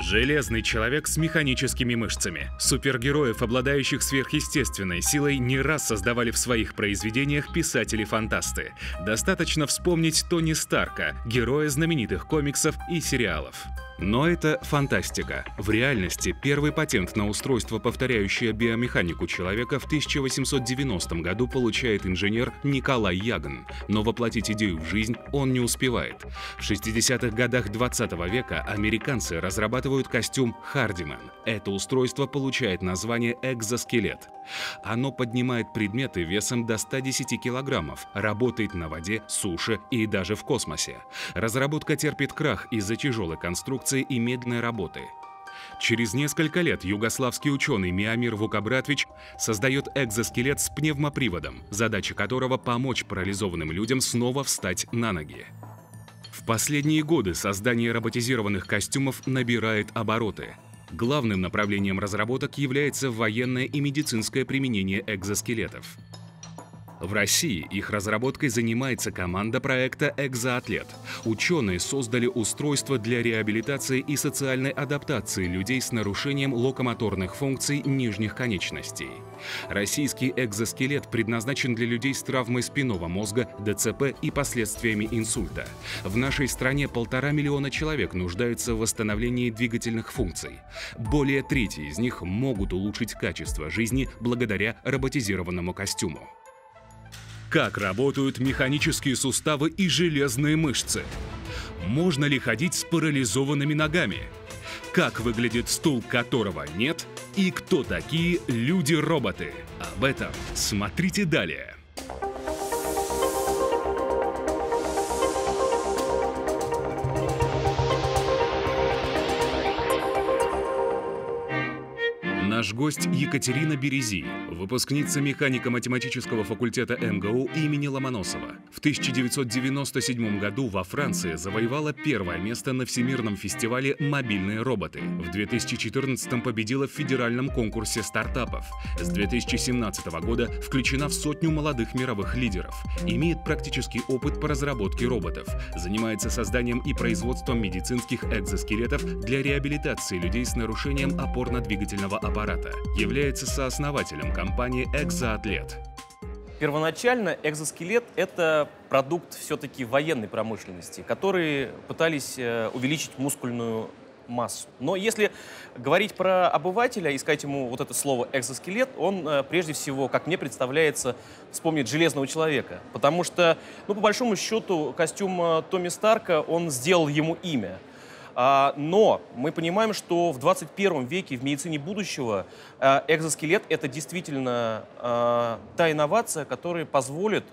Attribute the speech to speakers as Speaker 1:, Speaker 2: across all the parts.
Speaker 1: Железный человек с механическими мышцами. Супергероев, обладающих сверхъестественной силой, не раз создавали в своих произведениях писатели-фантасты. Достаточно вспомнить Тони Старка, героя знаменитых комиксов и сериалов. Но это фантастика. В реальности первый патент на устройство, повторяющее биомеханику человека, в 1890 году получает инженер Николай Ягон. Но воплотить идею в жизнь он не успевает. В 60-х годах 20 века американцы разрабатывают костюм «Хардимен». Это устройство получает название «экзоскелет». Оно поднимает предметы весом до 110 килограммов, работает на воде, суше и даже в космосе. Разработка терпит крах из-за тяжелой конструкции и медленной работы. Через несколько лет югославский ученый Миомир Вукобратович создает экзоскелет с пневмоприводом, задача которого помочь парализованным людям снова встать на ноги. В последние годы создание роботизированных костюмов набирает обороты. Главным направлением разработок является военное и медицинское применение экзоскелетов. В России их разработкой занимается команда проекта «Экзоатлет». Ученые создали устройство для реабилитации и социальной адаптации людей с нарушением локомоторных функций нижних конечностей. Российский экзоскелет предназначен для людей с травмой спинного мозга, ДЦП и последствиями инсульта. В нашей стране 1,5 миллиона человек нуждаются в восстановлении двигательных функций. Более трети из них могут улучшить качество жизни благодаря роботизированному костюму. Как работают механические суставы и железные мышцы? Можно ли ходить с парализованными ногами? Как выглядит стул, которого нет? И кто такие люди-роботы? Об этом смотрите далее. Наш гость Екатерина Берези, выпускница механико-математического факультета МГУ имени Ломоносова. В 1997 году во Франции завоевала первое место на Всемирном фестивале «Мобильные роботы». В 2014 победила в федеральном конкурсе стартапов. С 2017 года включена в 100 молодых мировых лидеров. Имеет практический опыт по разработке роботов. Занимается созданием и производством медицинских экзоскелетов для реабилитации людей с нарушением опорно-двигательного аппарата. Является сооснователем компании «Экзоатлет».
Speaker 2: Первоначально экзоскелет – это продукт все-таки военной промышленности, которые пытались увеличить мускульную массу. Но если говорить про обывателя и сказать ему вот это слово «экзоскелет», он прежде всего, как мне представляется, вспомнит «Железного человека». Потому что, по большому счету, костюм Тони Старка, он сделал ему имя. Но мы понимаем, что в 21 веке в медицине будущего экзоскелет – это действительно та инновация, которая позволит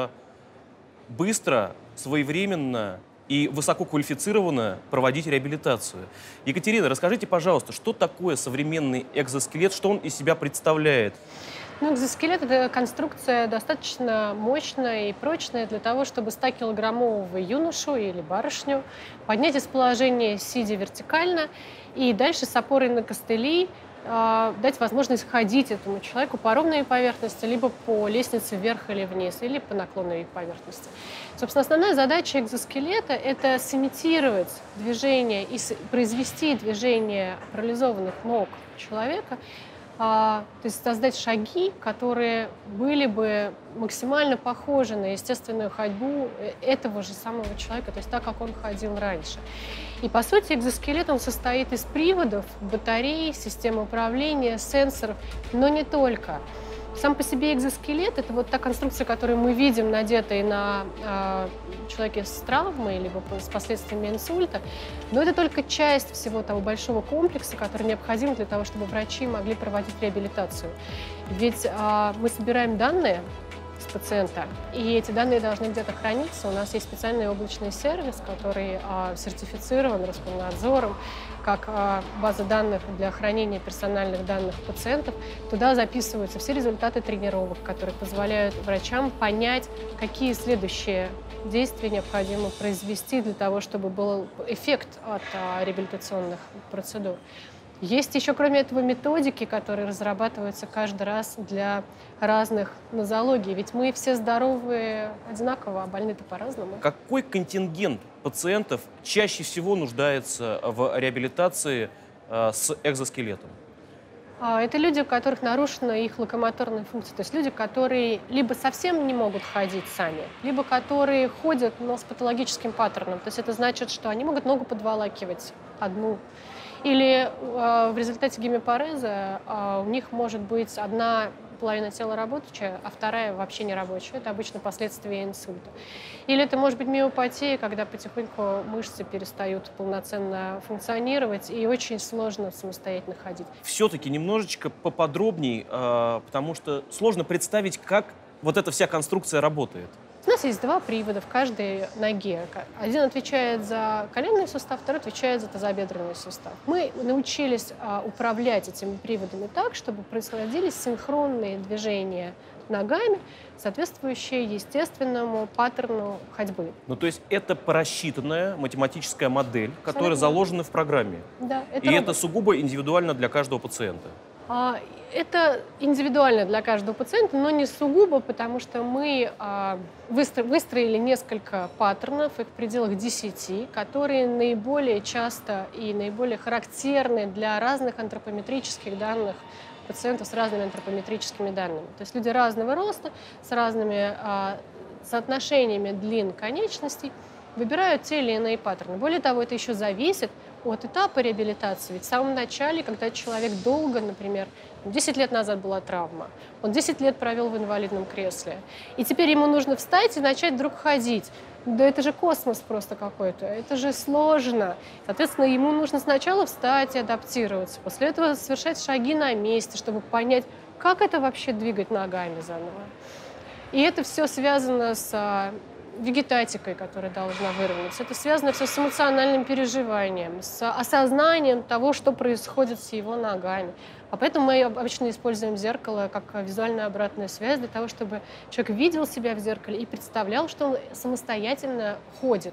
Speaker 2: быстро, своевременно и высококвалифицированно проводить реабилитацию. Екатерина, расскажите, пожалуйста, что такое современный экзоскелет, что он из себя представляет?
Speaker 3: Экзоскелет – это конструкция достаточно мощная и прочная для того, чтобы 100-килограммового юношу или барышню поднять из положения сидя вертикально и дальше с опорой на костыли дать возможность ходить этому человеку по ровной поверхности, либо по лестнице вверх или вниз, или по наклонной поверхности. Собственно, основная задача экзоскелета – это сымитировать движение и произвести движение парализованных ног человека, то есть создать шаги, которые были бы максимально похожи на естественную ходьбу этого же самого человека, то есть так, как он ходил раньше. И, по сути, экзоскелет, он состоит из приводов, батарей, системы управления, сенсоров, но не только. Сам по себе экзоскелет – это вот та конструкция, которую мы видим, надетая на человеке с травмой, либо с последствиями инсульта, но это только часть всего того большого комплекса, который необходим для того, чтобы врачи могли проводить реабилитацию. Ведь мы собираем данные с пациента, и эти данные должны где-то храниться. У нас есть специальный облачный сервис, который сертифицирован Роскомнадзором как база данных для хранения персональных данных пациентов. Туда записываются все результаты тренировок, которые позволяют врачам понять, какие следующие действия необходимо произвести для того, чтобы был эффект от реабилитационных процедур. Есть еще, кроме этого, методики, которые разрабатываются каждый раз для разных нозологий. Ведь мы все здоровые одинаково, а больны-то по-разному.
Speaker 2: Какой контингент пациентов чаще всего нуждается в реабилитации с экзоскелетом?
Speaker 3: Это люди, у которых нарушена их локомоторная функция. То есть люди, которые либо совсем не могут ходить сами, либо которые ходят, но с патологическим паттерном. То есть это значит, что они могут ногу подволакивать одну. Или в результате гемипареза у них может быть одна половина тела рабочая, а вторая вообще не рабочая. Это обычно последствия инсульта. Или это может быть миопатия, когда потихоньку мышцы перестают полноценно функционировать и очень сложно самостоятельно ходить.
Speaker 2: Все-таки немножечко поподробней, потому что сложно представить, как вот эта вся конструкция работает.
Speaker 3: У нас есть два привода в каждой ноге. Один отвечает за коленный сустав, второй отвечает за тазобедренный сустав. Мы научились управлять этими приводами так, чтобы происходили синхронные движения ногами, соответствующие естественному паттерну ходьбы.
Speaker 2: Ну, то есть это просчитанная математическая модель, которая заложена в программе.
Speaker 3: Да,
Speaker 2: это сугубо индивидуально для каждого пациента.
Speaker 3: Это индивидуально для каждого пациента, но не сугубо, потому что мы выстроили несколько паттернов, их в пределах 10, которые наиболее часто и наиболее характерны для разных антропометрических данных пациентов с разными антропометрическими данными. То есть люди разного роста, с разными соотношениями длин конечностей выбирают те или иные паттерны. Более того, это еще зависит от этапа реабилитации. Ведь в самом начале, когда человек долго, например, 10 лет назад была травма, он 10 лет провел в инвалидном кресле, и теперь ему нужно встать и начать вдруг ходить. Да это же космос просто какой-то, это же сложно. Соответственно, ему нужно сначала встать и адаптироваться, после этого совершать шаги на месте, чтобы понять, как это вообще двигать ногами заново. И это все связано с вегетатикой, которая должна выровняться. Это связано все с эмоциональным переживанием, с осознанием того, что происходит с его ногами. А поэтому мы обычно используем зеркало как визуальную обратную связь для того, чтобы человек видел себя в зеркале и представлял, что он самостоятельно ходит.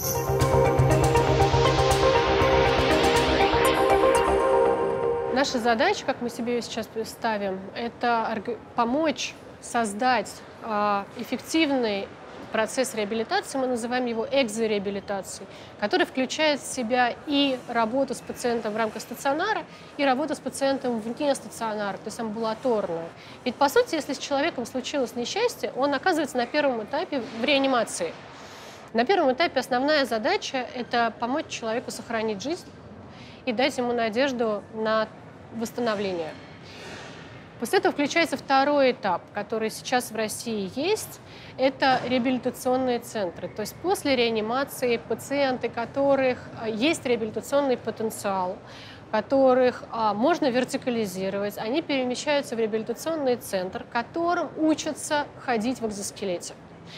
Speaker 3: Наша задача, как мы себе ее сейчас ставим, это помочь создать эффективный процесс реабилитации, мы называем его экзореабилитацией, который включает в себя и работу с пациентом в рамках стационара, и работу с пациентом вне стационара, то есть амбулаторную. Ведь, по сути, если с человеком случилось несчастье, он оказывается на первом этапе в реанимации. На первом этапе основная задача – это помочь человеку сохранить жизнь и дать ему надежду на восстановление. После этого включается второй этап, который сейчас в России есть. Это реабилитационные центры. То есть после реанимации пациенты, которых есть реабилитационный потенциал, которых можно вертикализировать, они перемещаются в реабилитационный центр, которым учатся ходить в экзоскелете.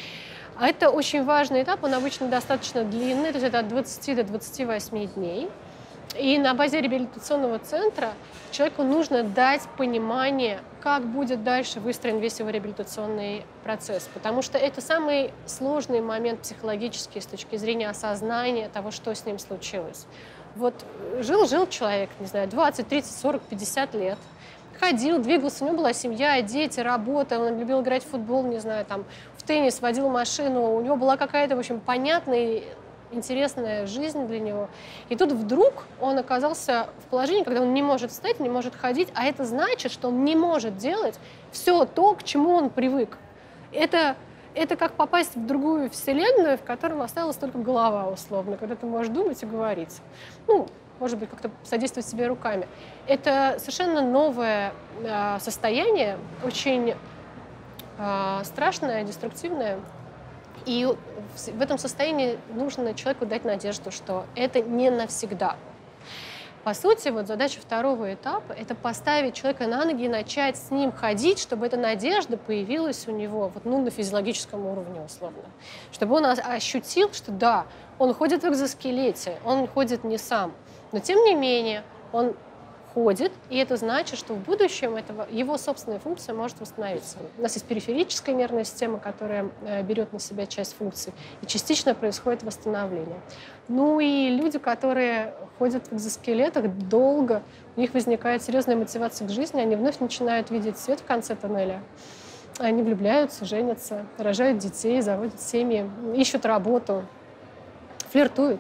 Speaker 3: А это очень важный этап, он обычно достаточно длинный, то есть это от 20 до 28 дней. И на базе реабилитационного центра человеку нужно дать понимание, как будет дальше выстроен весь его реабилитационный процесс. Потому что это самый сложный момент психологический с точки зрения осознания того, что с ним случилось. Вот жил человек, не знаю, 20, 30, 40, 50 лет, ходил, двигался, у него была семья, дети, работа, он любил играть в футбол, не знаю, там, в теннис, водил машину, у него была какая-то, в общем, понятная, интересная жизнь для него. И тут вдруг он оказался в положении, когда он не может встать, не может ходить, а это значит, что он не может делать все то, к чему он привык. Это как попасть в другую вселенную, в которой осталась только голова, условно, когда ты можешь думать и говорить. Ну, может быть, как-то содействовать себе руками. Это совершенно новое состояние, очень страшное, деструктивное. И в этом состоянии нужно человеку дать надежду, что это не навсегда. По сути, вот задача второго этапа – это поставить человека на ноги и начать с ним ходить, чтобы эта надежда появилась у него вот, на физиологическом уровне, условно. Чтобы он ощутил, что да, он ходит в экзоскелете, он ходит не сам. Но тем не менее, он ходит, и это значит, что в будущем его собственная функция может восстановиться. У нас есть периферическая нервная система, которая берет на себя часть функций, и частично происходит восстановление. Ну и люди, которые ходят в экзоскелетах долго, у них возникает серьезная мотивация к жизни, они вновь начинают видеть свет в конце тоннеля. Они влюбляются, женятся, рожают детей, заводят семьи, ищут работу, флиртуют.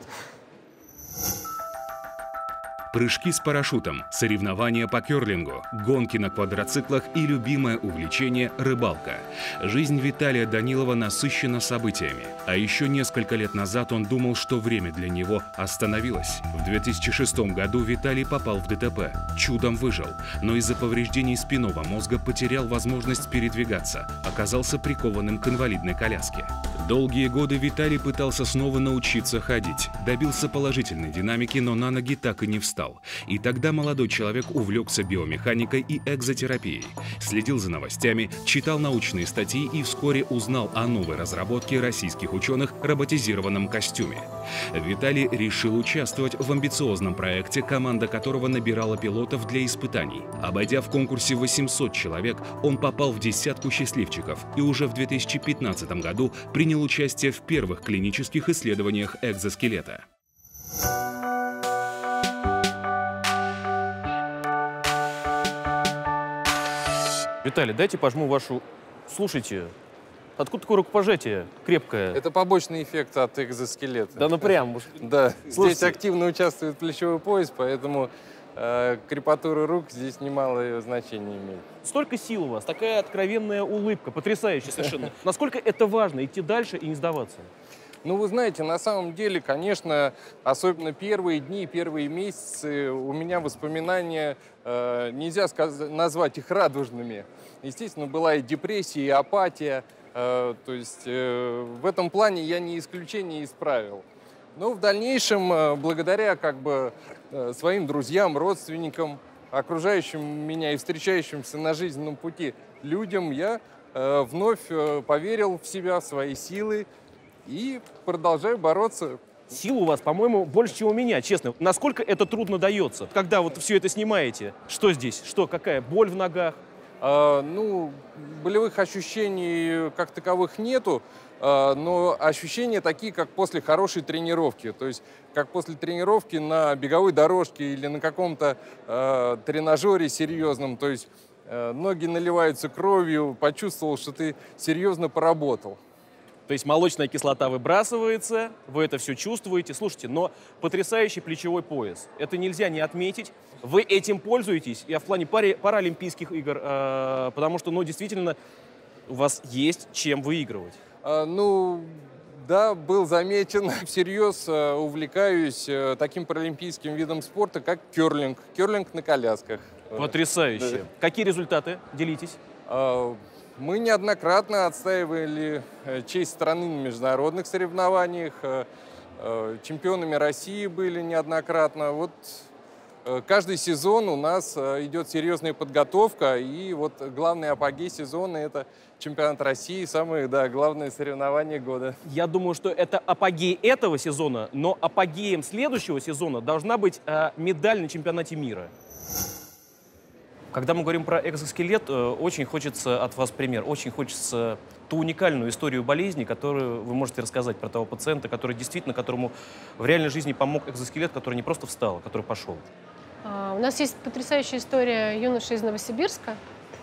Speaker 1: Прыжки с парашютом, соревнования по керлингу, гонки на квадроциклах и любимое увлечение – рыбалка. Жизнь Виталия Данилова насыщена событиями. А еще несколько лет назад он думал, что время для него остановилось. В 2006 году Виталий попал в ДТП. Чудом выжил, но из-за повреждений спинного мозга потерял возможность передвигаться, оказался прикованным к инвалидной коляске. Долгие годы Виталий пытался снова научиться ходить. Добился положительной динамики, но на ноги так и не встал. И тогда молодой человек увлекся биомеханикой и экзотерапией. Следил за новостями, читал научные статьи и вскоре узнал о новой разработке российских ученых – роботизированном костюме. Виталий решил участвовать в амбициозном проекте, команда которого набирала пилотов для испытаний. Обойдя в конкурсе 800 человек, он попал в десятку счастливчиков и уже в 2015 году принял участие в первых клинических исследованиях экзоскелета.
Speaker 2: Виталий, дайте пожму вашу... Слушайте, откуда такое рукопожатие крепкое?
Speaker 4: Это побочный эффект от экзоскелета.
Speaker 2: Да ну прям.
Speaker 4: Да,
Speaker 2: Слушайте.
Speaker 4: здесь активно участвует плечевой пояс, поэтому крепатура рук здесь немалое значение имеет.
Speaker 2: Столько сил у вас, такая откровенная улыбка, потрясающая совершенно. Насколько это важно, идти дальше и не сдаваться?
Speaker 4: Ну, вы знаете, на самом деле, конечно, особенно первые дни, первые месяцы, у меня воспоминания, нельзя назвать их радужными. Естественно, была и депрессия, и апатия. То есть в этом плане я не исключение из правил. Но в дальнейшем, благодаря своим друзьям, родственникам, окружающим меня и встречающимся на жизненном пути людям, я вновь поверил в себя, в свои силы и продолжаю бороться.
Speaker 2: Сил у вас, по-моему, больше, чем у меня, честно. Насколько это трудно дается? Когда вот все это снимаете, что здесь? Что, какая боль в ногах?
Speaker 4: Ну, болевых ощущений как таковых нету, но ощущения такие, как после хорошей тренировки. То есть, как после тренировки на беговой дорожке или на каком-то тренажере серьезном. То есть, ноги наливаются кровью, почувствовал, что ты серьезно поработал.
Speaker 2: То есть молочная кислота выбрасывается, вы это все чувствуете. Слушайте, но потрясающий плечевой пояс. Это нельзя не отметить. Вы этим пользуетесь, я в плане паралимпийских игр, потому что, ну, действительно, у вас есть чем выигрывать.
Speaker 4: Ну, да, был замечен. Всерьез увлекаюсь таким паралимпийским видом спорта, как керлинг. Керлинг на колясках.
Speaker 2: Потрясающе.
Speaker 4: Да.
Speaker 2: Какие результаты? Делитесь.
Speaker 4: Мы неоднократно отстаивали честь страны на международных соревнованиях. Чемпионами России были неоднократно. Вот каждый сезон у нас идет серьезная подготовка. И вот главный апогей сезона – это чемпионат России, самое, да, главное соревнование года.
Speaker 2: Я думаю, что это апогей этого сезона, но апогеем следующего сезона должна быть медаль на чемпионате мира. Когда мы говорим про экзоскелет, очень хочется от вас пример. Очень хочется ту уникальную историю болезни, которую вы можете рассказать про того пациента, который действительно, которому в реальной жизни помог экзоскелет, который не просто встал, а который пошел.
Speaker 3: У нас есть потрясающая история юноши из Новосибирска,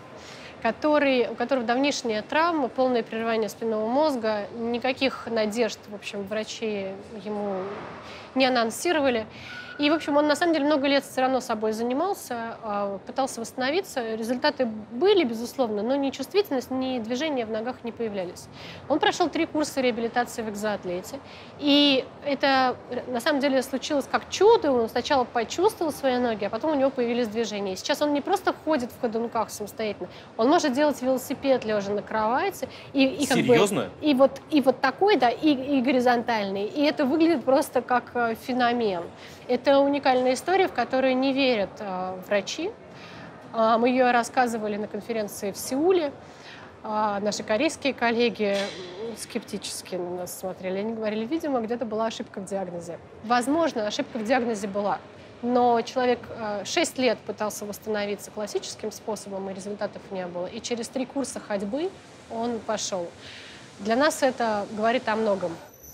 Speaker 3: у которого давнишняя травма, полное прерывание спинного мозга, никаких надежд, в общем, врачи ему не анонсировали. И, в общем, он на самом деле много лет все равно собой занимался, пытался восстановиться. Результаты были, безусловно, но ни чувствительность, ни движения в ногах не появлялись. Он прошел 3 курса реабилитации в экзоатлете. И это на самом деле случилось как чудо. Он сначала почувствовал свои ноги, а потом у него появились движения. И сейчас он не просто ходит в ходунках самостоятельно, он может делать велосипед лежа на кровати.
Speaker 2: Серьезно?
Speaker 3: И вот такой, да, и горизонтальный. И это выглядит просто как феномен. Это уникальная история, в которую не верят врачи. Мы ее рассказывали на конференции в Сеуле. Наши корейские коллеги скептически на нас смотрели. Они говорили, видимо, где-то была ошибка в диагнозе. Возможно, ошибка в диагнозе была. Но человек 6 лет пытался восстановиться классическим способом, и результатов не было. И через 3 курса ходьбы он пошел. Для нас это говорит о многом.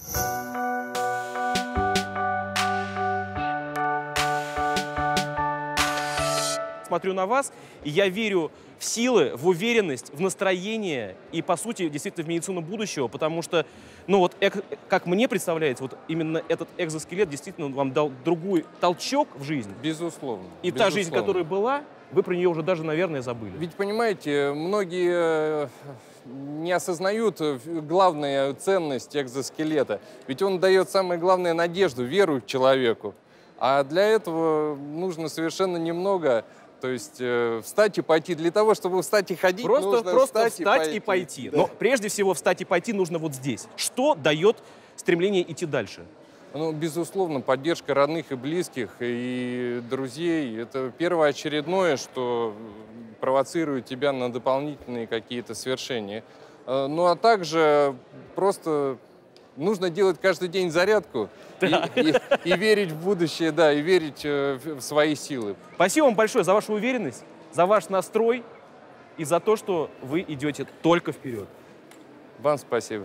Speaker 2: Смотрю на вас, и я верю в силы, в уверенность, в настроение и, по сути, действительно в медицину будущего, потому что, ну вот, как мне представляется, вот именно этот экзоскелет действительно вам дал другой толчок в жизнь.
Speaker 4: Безусловно.
Speaker 2: И та жизнь, которая была, вы про нее уже даже, наверное, забыли.
Speaker 4: Ведь, понимаете, многие не осознают главную ценность экзоскелета. Ведь он дает самое главное надежду, веру человеку. А для этого нужно совершенно немного. То есть встать и пойти. Для того, чтобы встать и ходить, нужно
Speaker 2: просто встать и пойти.
Speaker 4: Да.
Speaker 2: Но прежде всего встать и пойти нужно вот здесь. Что дает стремление идти дальше?
Speaker 4: Ну, безусловно, поддержка родных и близких, и друзей. Это первоочередное, что провоцирует тебя на дополнительные какие-то свершения. Ну, а также просто нужно делать каждый день зарядку, да. и верить в будущее, да, и верить в свои силы.
Speaker 2: Спасибо вам большое за вашу уверенность, за ваш настрой и за то, что вы идете только вперед.
Speaker 4: Вам спасибо.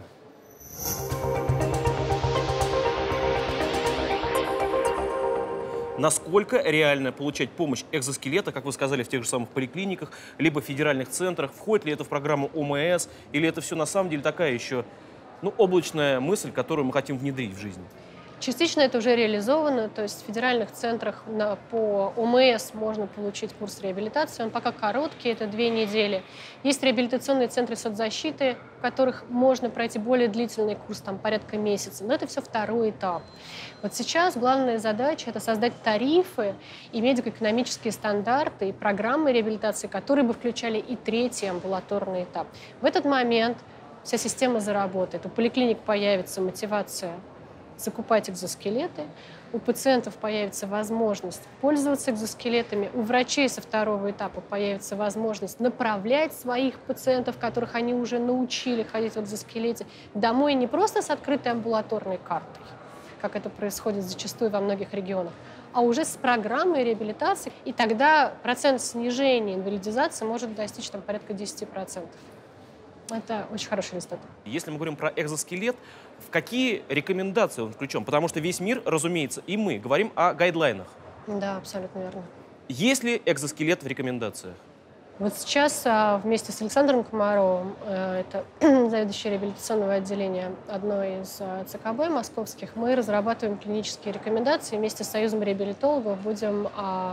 Speaker 2: Насколько реально получать помощь экзоскелета, как вы сказали, в тех же самых поликлиниках, либо федеральных центрах? Входит ли это в программу ОМС? Или это все на самом деле такая еще облачная мысль, которую мы хотим внедрить в жизнь?
Speaker 3: Частично это уже реализовано, то есть в федеральных центрах по ОМС можно получить курс реабилитации, он пока короткий, это 2 недели. Есть реабилитационные центры соцзащиты, в которых можно пройти более длительный курс, там порядка месяца, но это все 2-й этап. Вот сейчас главная задача – это создать тарифы и медико-экономические стандарты и программы реабилитации, которые бы включали и 3-й амбулаторный этап. В этот момент вся система заработает, у поликлиник появится мотивация закупать экзоскелеты, у пациентов появится возможность пользоваться экзоскелетами, у врачей со 2-го этапа появится возможность направлять своих пациентов, которых они уже научили ходить в экзоскелете, домой не просто с открытой амбулаторной картой, как это происходит зачастую во многих регионах, а уже с программой реабилитации, и тогда процент снижения инвалидизации может достичь порядка 10%. Это очень хороший результат.
Speaker 2: Если мы говорим про экзоскелет, в какие рекомендации он включен? Потому что весь мир, разумеется, и мы говорим о гайдлайнах.
Speaker 3: Да, абсолютно верно.
Speaker 2: Есть ли экзоскелет в рекомендациях?
Speaker 3: Вот сейчас вместе с Александром Комаровым, это заведующий реабилитационного отделения одной из ЦКБ московских, мы разрабатываем клинические рекомендации. Вместе с Союзом реабилитологов будем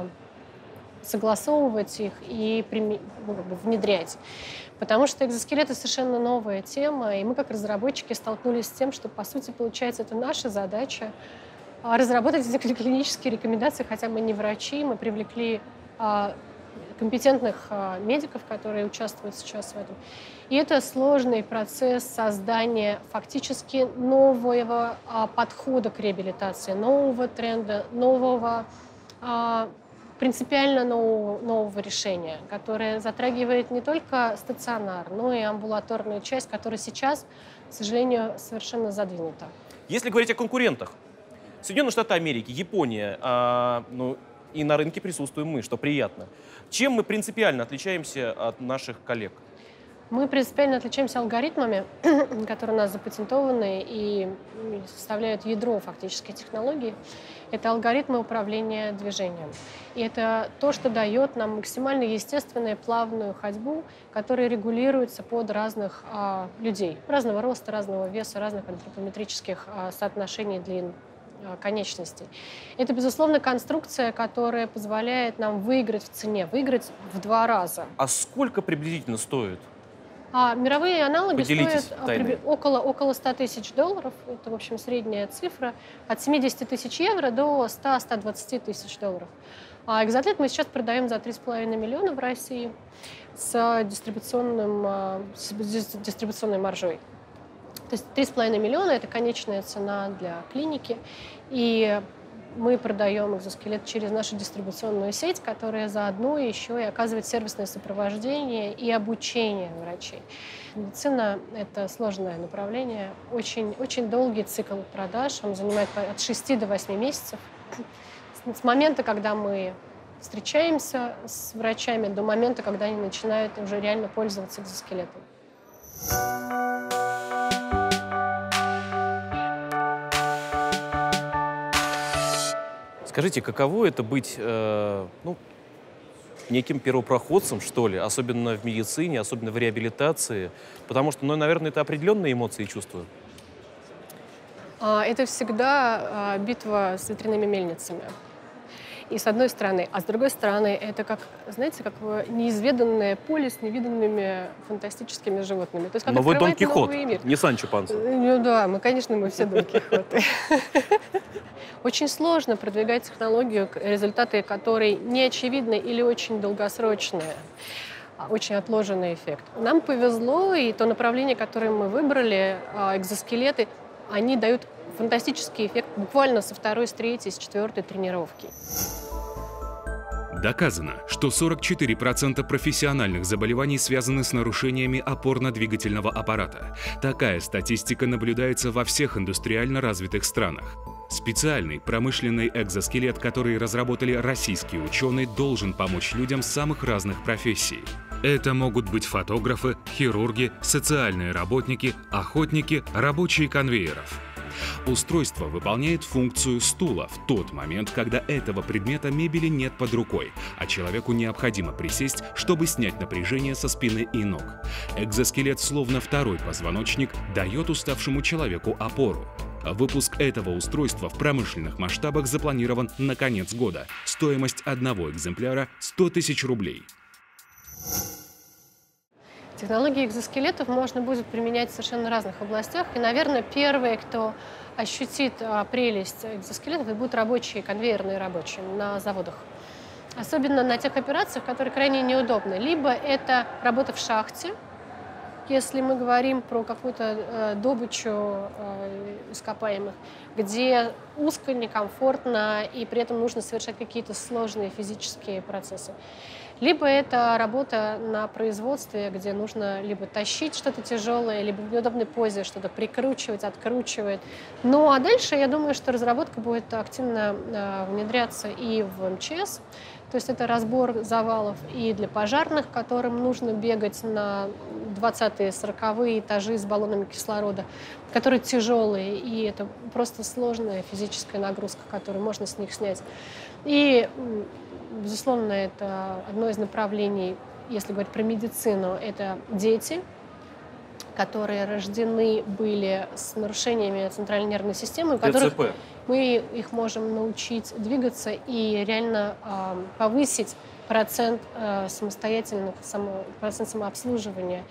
Speaker 3: согласовывать их и внедрять. Потому что экзоскелеты совершенно новая тема, и мы как разработчики столкнулись с тем, что, по сути, получается, это наша задача разработать эти клинические рекомендации, хотя мы не врачи, мы привлекли компетентных медиков, которые участвуют сейчас в этом. И это сложный процесс создания фактически нового подхода к реабилитации, нового тренда, нового принципиально нового решения, которое затрагивает не только стационар, но и амбулаторную часть, которая сейчас, к сожалению, совершенно задвинута.
Speaker 2: Если говорить о конкурентах, Соединенные Штаты Америки, Япония, и на рынке присутствуем мы, что приятно. Чем мы принципиально отличаемся от наших коллег?
Speaker 3: Мы принципиально отличаемся алгоритмами, которые у нас запатентованы и составляют ядро фактически технологии. Это алгоритмы управления движением. И это то, что дает нам максимально естественную плавную ходьбу, которая регулируется под разных людей, разного роста, разного веса, разных антропометрических соотношений длин конечностей. Это, безусловно, конструкция, которая позволяет нам выиграть в цене, выиграть в 2 раза.
Speaker 2: А сколько приблизительно стоит?
Speaker 3: Мировые аналоги стоят
Speaker 2: тайной.
Speaker 3: около 100 тысяч долларов. Это, в общем, средняя цифра. От 70 тысяч евро до 100-120 тысяч долларов. А экзоскелет мы сейчас продаем за 3,5 миллиона в России с дистрибуционной маржой. То есть 3,5 миллиона – это конечная цена для клиники. И мы продаем экзоскелет через нашу дистрибуционную сеть, которая заодно еще и оказывает сервисное сопровождение и обучение врачей. Медицина – это сложное направление, очень, очень долгий цикл продаж, он занимает от 6 до 8 месяцев. с момента, когда мы встречаемся с врачами, до момента, когда они начинают уже реально пользоваться экзоскелетом.
Speaker 2: Скажите, каково это быть неким первопроходцем, что ли, особенно в медицине, особенно в реабилитации? Потому что, наверное, это определенные эмоции и чувства.
Speaker 3: Это всегда битва с ветряными мельницами. И с одной стороны. А с другой стороны, это как, знаете, как неизведанное поле с невиданными фантастическими животными. То есть, как
Speaker 2: но вы Дон
Speaker 3: открывать
Speaker 2: Кихот,
Speaker 3: новый мир.
Speaker 2: не Санчо Панса.
Speaker 3: Ну да, конечно, мы все Дон Кихоты. Очень сложно продвигать технологию, результаты которой не очевидны или очень долгосрочные, очень отложенный эффект. Нам повезло, и то направление, которое мы выбрали, экзоскелеты, они дают фантастический эффект буквально со второй, с третьей, с четвертой тренировки.
Speaker 1: Доказано, что 44% профессиональных заболеваний связаны с нарушениями опорно-двигательного аппарата. Такая статистика наблюдается во всех индустриально развитых странах. Специальный промышленный экзоскелет, который разработали российские ученые, должен помочь людям самых разных профессий. Это могут быть фотографы, хирурги, социальные работники, охотники, рабочие конвейеров. Устройство выполняет функцию стула в тот момент, когда этого предмета мебели нет под рукой, а человеку необходимо присесть, чтобы снять напряжение со спины и ног. Экзоскелет, словно второй позвоночник, дает уставшему человеку опору. Выпуск этого устройства в промышленных масштабах запланирован на конец года. Стоимость одного экземпляра – 100 тысяч рублей.
Speaker 3: Технологии экзоскелетов можно будет применять в совершенно разных областях. И, наверное, первые, кто ощутит прелесть экзоскелетов, это будут рабочие, конвейерные рабочие на заводах. Особенно на тех операциях, которые крайне неудобны. Либо это работа в шахте, если мы говорим про какую-то добычу ископаемых, где узко, некомфортно, и при этом нужно совершать какие-то сложные физические процессы. Либо это работа на производстве, где нужно либо тащить что-то тяжелое, либо в неудобной позе что-то прикручивать, откручивать. Ну а дальше, я думаю, что разработка будет активно внедряться и в МЧС. То есть это разбор завалов и для пожарных, которым нужно бегать на 20-е, 40-е этажи с баллонами кислорода, которые тяжелые, и это просто сложная физическая нагрузка, которую можно с них снять. И, безусловно, это одно из направлений, если говорить про медицину, это дети, которые рождены были с нарушениями центральной нервной системы, у которых мы их можем научить двигаться и реально повысить процент процент самообслуживания.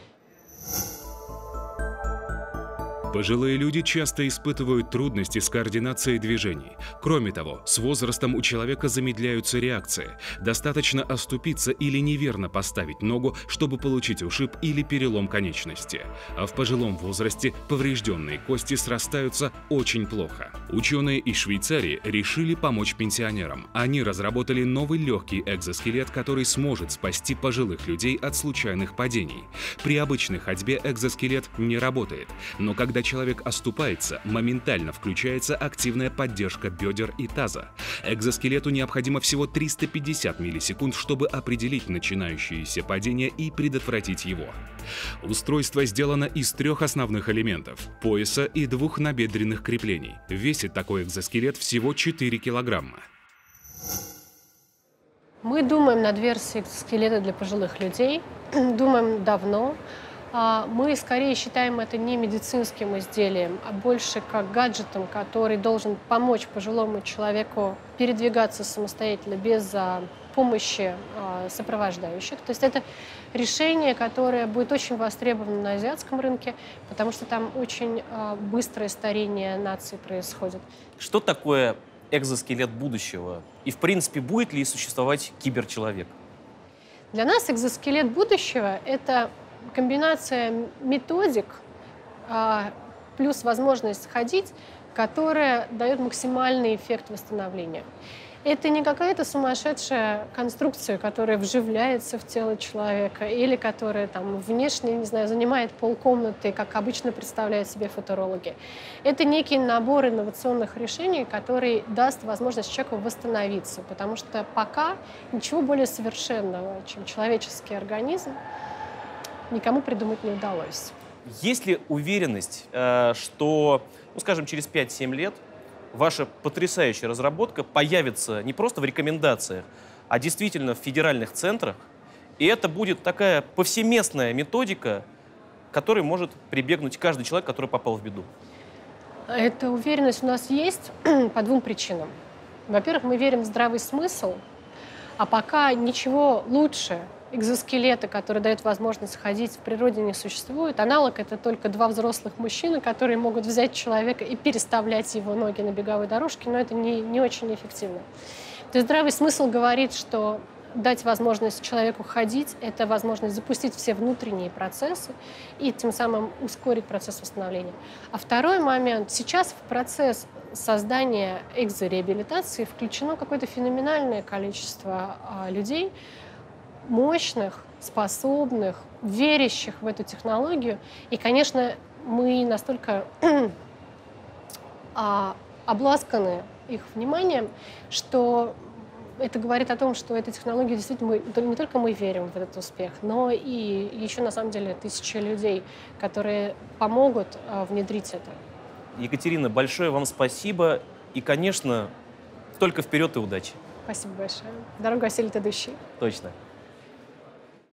Speaker 1: Пожилые люди часто испытывают трудности с координацией движений. Кроме того, с возрастом у человека замедляются реакции. Достаточно оступиться или неверно поставить ногу, чтобы получить ушиб или перелом конечности. А в пожилом возрасте поврежденные кости срастаются очень плохо. Ученые из Швейцарии решили помочь пенсионерам. Они разработали новый легкий экзоскелет, который сможет спасти пожилых людей от случайных падений. При обычной ходьбе экзоскелет не работает, но когда человек оступается, моментально включается активная поддержка бедер и таза. Экзоскелету необходимо всего 350 миллисекунд, чтобы определить начинающееся падение и предотвратить его. Устройство сделано из 3 основных элементов – пояса и 2 набедренных креплений. Весит такой экзоскелет всего 4 килограмма.
Speaker 3: Мы думаем над версией экзоскелета для пожилых людей, думаем давно. Мы скорее считаем это не медицинским изделием, а больше как гаджетом, который должен помочь пожилому человеку передвигаться самостоятельно без помощи сопровождающих. То есть это решение, которое будет очень востребовано на азиатском рынке, потому что там очень быстрое старение нации происходит.
Speaker 2: Что такое экзоскелет будущего? И, в принципе, будет ли существовать киберчеловек?
Speaker 3: Для нас экзоскелет будущего – это комбинация методик плюс возможность ходить, которая дает максимальный эффект восстановления. Это не какая-то сумасшедшая конструкция, которая вживляется в тело человека или которая там внешне, не знаю, занимает полкомнаты, как обычно представляют себе футурологи. Это некий набор инновационных решений, который даст возможность человеку восстановиться, потому что пока ничего более совершенного, чем человеческий организм, никому придумать не удалось.
Speaker 2: Есть ли уверенность, что, ну, скажем, через 5-7 лет ваша потрясающая разработка появится не просто в рекомендациях, а действительно в федеральных центрах, и это будет такая повсеместная методика, к которой может прибегнуть каждый человек, который попал в беду?
Speaker 3: Эта уверенность у нас есть по двум причинам. Во-первых, мы верим в здравый смысл, а пока ничего лучше экзоскелета, который дает возможность ходить, в природе не существует. Аналог — это только 2 взрослых мужчины, которые могут взять человека и переставлять его ноги на беговой дорожке, но это не очень эффективно. То есть здравый смысл говорит, что дать возможность человеку ходить — это возможность запустить все внутренние процессы и тем самым ускорить процесс восстановления. А второй момент. Сейчас в процесс создания экзореабилитации включено какое-то феноменальное количество людей, мощных, способных, верящих в эту технологию. И, конечно, мы настолько обласканы их вниманием, что это говорит о том, что эта технология действительно, не только мы верим в этот успех, но и еще на самом деле тысячи людей, которые помогут внедрить это.
Speaker 2: Екатерина, большое вам спасибо. И, конечно, только вперед и удачи.
Speaker 3: Спасибо большое. Дорога осилит идущий.
Speaker 2: Точно.